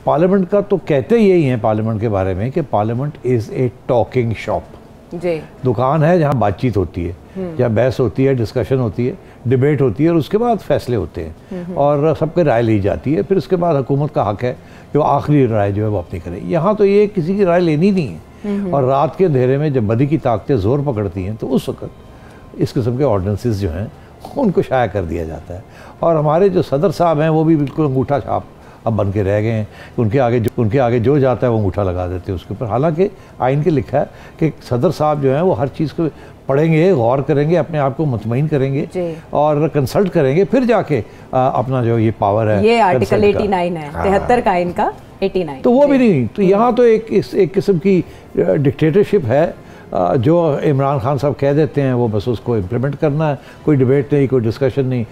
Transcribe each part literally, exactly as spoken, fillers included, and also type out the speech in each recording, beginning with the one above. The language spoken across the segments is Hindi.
पार्लियामेंट का तो कहते यही हैं पार्लियामेंट के बारे में कि parliament is a talking shop. जी, दुकान है जहाँ बातचीत होती है, जहाँ बहस होती है, डिस्कशन होती है, डिबेट होती है और उसके बाद फैसले होते हैं और सबके राय ली जाती है। फिर उसके बाद हुकूमत का हक है कि वो आखिरी राय जो है वो अपनी करे। यहाँ तो ये किसी की राय लेनी नहीं है। और रात के अंधेरे में जब बदी की ताकतें जोर पकड़ती हैं तो उस वक्त इस किस्म के ऑर्डिनेंसेस जो हैं उनको शाया कर दिया जाता है। और हमारे जो सदर साहब हैं वो भी बिल्कुल अंगूठा छाप अब बन के रह गए हैं। उनके आगे जो उनके आगे जो जाता है वो अंगूठा लगा देते हैं उसके ऊपर। हालांकि आइन के लिखा है कि सदर साहब जो हैं वो हर चीज़ को पढ़ेंगे, गौर करेंगे, अपने आप को मुतमईन करेंगे और कंसल्ट करेंगे, फिर जाके आ, अपना जो ये पावर है, ये आर्टिकल उनचास है, तिहत्तर का इनका उनचास, तो वो भी नहीं। तो यहाँ तो एक इस एक किस्म की डिक्टेटरशिप है जो इमरान खान साहब कह देते हैं वो बस उसको इम्प्लीमेंट करना है। कोई डिबेट नहीं, कोई डिस्कशन नहीं,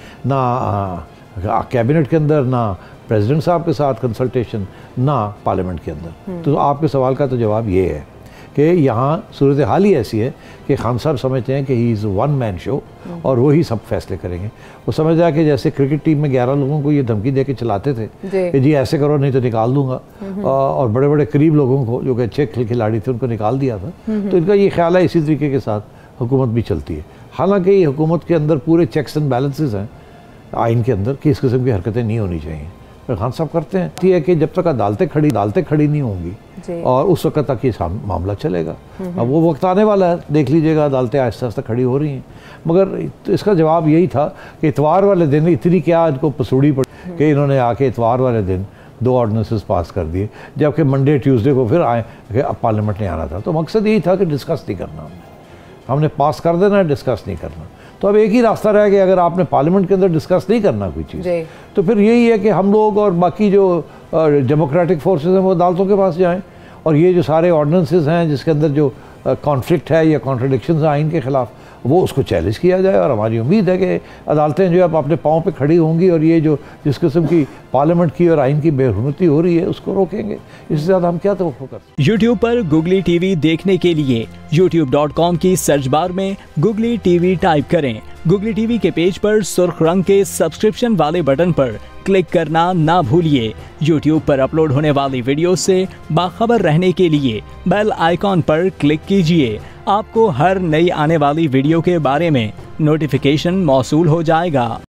ना कैबिनेट के अंदर, ना प्रेसिडेंट साहब के साथ कंसल्टेशन, ना पार्लियामेंट के अंदर। तो आपके सवाल का तो जवाब ये है कि यहाँ सूरत हाल ही ऐसी है कि खान साहब समझते हैं कि he is one man show और वो ही सब फैसले करेंगे। वो समझ रहा है कि जैसे क्रिकेट टीम में ग्यारह लोगों को ये धमकी दे के चलाते थे कि जी ऐसे करो नहीं तो निकाल दूंगा, और बड़े बड़े करीब लोगों को जो कि अच्छे खिलाड़ी थे उनको निकाल दिया था। तो इनका ये ख्याल है इसी तरीके के साथ हुकूमत भी चलती है। हालांकि ये हुकूमत के अंदर पूरे चेक्स एंड बैलेंसेज हैं आइन के अंदर कि इस किस्म की हरकतें नहीं होनी चाहिए। पर खान साहब करते हैं ये है कि जब तक अदालतें खड़ी अदालतें खड़ी नहीं होंगी और उस वक्त तक ये मामला चलेगा। अब वो वक्त आने वाला है, देख लीजिएगा, अदालतें आहिस्ता आहिस्ता खड़ी हो रही हैं। मगर तो इसका जवाब यही था कि इतवार वाले दिन इतनी क्या इनको पसूड़ी पड़ी कि इन्होंने आके इतवार वाले दिन दो ऑर्डिनेंसेस पास कर दिए, जबकि मंडे ट्यूसडे को फिर आए कि अब पार्लियामेंट नहीं आना था। तो मकसद यही था कि डिस्कस नहीं करना, हमने हमने पास कर देना है, डिस्कस नहीं करना। तो अब एक ही रास्ता रह गया, अगर आपने पार्लियामेंट के अंदर डिस्कस नहीं करना कोई चीज़ तो फिर यही है कि हम लोग और बाकी जो डेमोक्रेटिक फोर्सेस हैं वो अदालतों के पास जाएं और ये जो सारे ऑर्डिनेंसेस हैं जिसके अंदर जो कॉन्फ्लिक्ट है या कॉन्ट्रडिक्शंस हैं आइन के ख़िलाफ़, वो उसको चैलेंज किया जाए। और हमारी उम्मीद है कि अदालतें जो है अब अपने पाँव पे खड़ी होंगी और ये जो जिस किस्म की पार्लियामेंट की और आइन की बेहुरमती हो रही है उसको रोकेंगे। इससे ज़्यादा हम क्या तवक्को कर सकते हैं। यूट्यूब पर गुगली टीवी देखने के लिए यूट्यूब डॉट कॉम की सर्च बार में गुगली टीवी टाइप करें। गुगली टीवी के पेज पर सुर्ख रंग के सब्सक्रिप्शन वाले बटन पर क्लिक करना ना भूलिए। यूट्यूब पर अपलोड होने वाली वीडियो से बाखबर रहने के लिए बेल आइकॉन पर क्लिक कीजिए। आपको हर नई आने वाली वीडियो के बारे में नोटिफिकेशन मौसूल हो जाएगा।